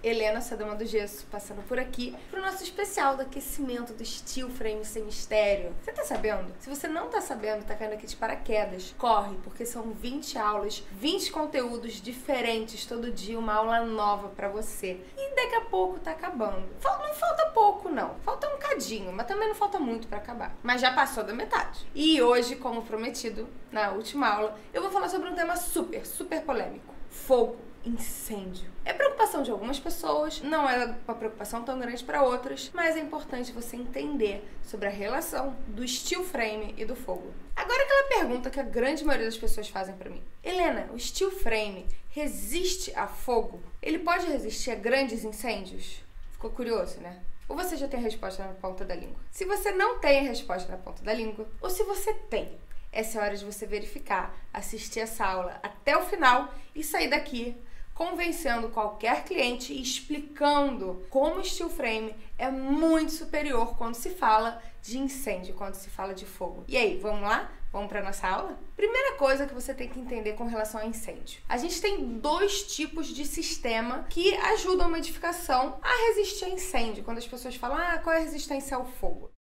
Helena, sua dama do gesso, passando por aqui pro nosso especial do aquecimento do Steel Frame Sem Mistério. Você tá sabendo? Se você não tá sabendo, tá caindo aqui de paraquedas, corre, porque são 20 aulas, 20 conteúdos diferentes todo dia, uma aula nova pra você. E daqui a pouco tá acabando. Não falta pouco, não. Falta um cadinho, mas também não falta muito pra acabar. Mas já passou da metade. E hoje, como prometido, na última aula, eu vou falar sobre um tema super polêmico. Fogo. Incêndio. É preocupação de algumas pessoas, não é uma preocupação tão grande para outras, mas é importante você entender sobre a relação do steel frame e do fogo. Agora aquela pergunta que a grande maioria das pessoas fazem para mim. Helena, o steel frame resiste a fogo? Ele pode resistir a grandes incêndios? Ficou curioso, né? Ou você já tem a resposta na ponta da língua? Se você não tem a resposta na ponta da língua, ou se você tem, essa é a hora de você verificar, assistir essa aula até o final e sair daqui convencendo qualquer cliente e explicando como o steel frame é muito superior quando se fala de incêndio, quando se fala de fogo. E aí, vamos lá? Vamos para nossa aula? Primeira coisa que você tem que entender com relação a incêndio. A gente tem dois tipos de sistema que ajudam uma edificação a resistir a incêndio. Quando as pessoas falam, qual é a resistência ao fogo?